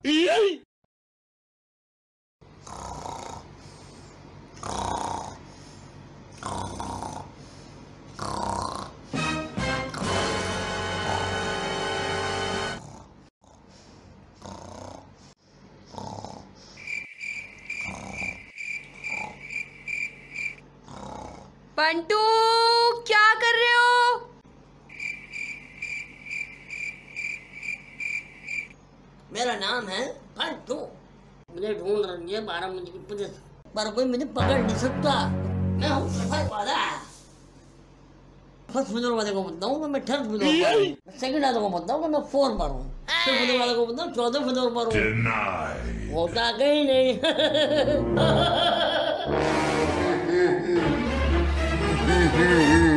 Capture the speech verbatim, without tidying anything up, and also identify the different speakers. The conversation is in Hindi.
Speaker 1: बंटू क्या कर रहे हो?
Speaker 2: मेरा नाम है बंटू। मुझे ढूंढ रही है बारह बजे की पुलिस, पर कोई मुझे पकड़ नहीं सकता। मैं हूँ सफर वाला। फर्स्ट फ्लोर वाले को बताऊँ कि मैं थर्ड फ्लोर पर हूँ, सेकंड वाले को बताऊँ कि मैं फोर पर हूँ, फिफ्थ फ्लोर वाले को बताऊँ चौदह फ्लोर पर हूँ। होता कहीं नहीं।